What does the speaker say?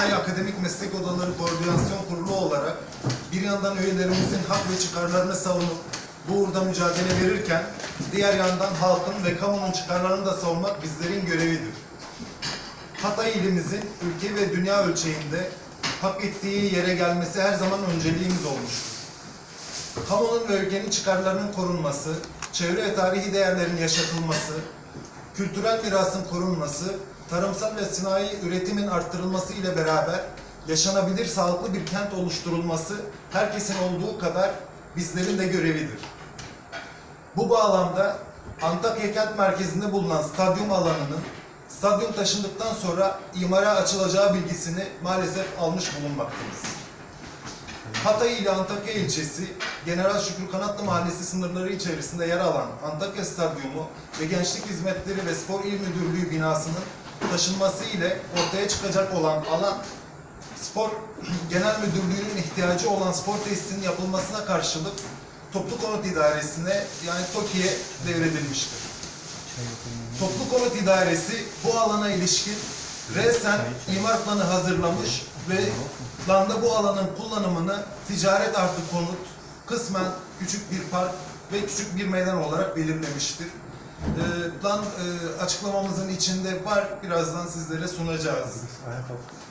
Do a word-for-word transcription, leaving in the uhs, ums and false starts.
Hatay Akademik Meslek Odaları Koordinasyon Kurulu olarak bir yandan üyelerimizin hak ve çıkarlarını savunup bu uğurda mücadele verirken diğer yandan halkın ve kamunun çıkarlarını da savunmak bizlerin görevidir. Hatay ilimizin ülke ve dünya ölçeğinde hak ettiği yere gelmesi her zaman önceliğimiz olmuştur. Kamunun ve ülkenin çıkarlarının korunması, çevre ve tarihi değerlerin yaşatılması, kültürel mirasın korunması, tarımsal ve sanayi üretimin arttırılması ile beraber yaşanabilir sağlıklı bir kent oluşturulması herkesin olduğu kadar bizlerin de görevidir. Bu bağlamda Antakya Kent Merkezi'nde bulunan stadyum alanının stadyum taşındıktan sonra imara açılacağı bilgisini maalesef almış bulunmaktayız. Hatay ile Antakya ilçesi, General Şükrü Kanatlı Mahallesi sınırları içerisinde yer alan Antakya Stadyumu ve Gençlik Hizmetleri ve Spor İl Müdürlüğü binasının taşınması ile ortaya çıkacak olan alan, Spor Genel Müdürlüğü'nün ihtiyacı olan spor tesisinin yapılmasına karşılık Toplu Konut İdaresi'ne yani TOKİ'ye devredilmiştir. Toplu Konut İdaresi bu alana ilişkin resen imar planı hazırlamış ve planda bu alanın kullanımını ticaret artı konut, kısmen küçük bir park ve küçük bir meydan olarak belirlemiştir. Plan açıklamamızın içinde var, birazdan sizlere sunacağız.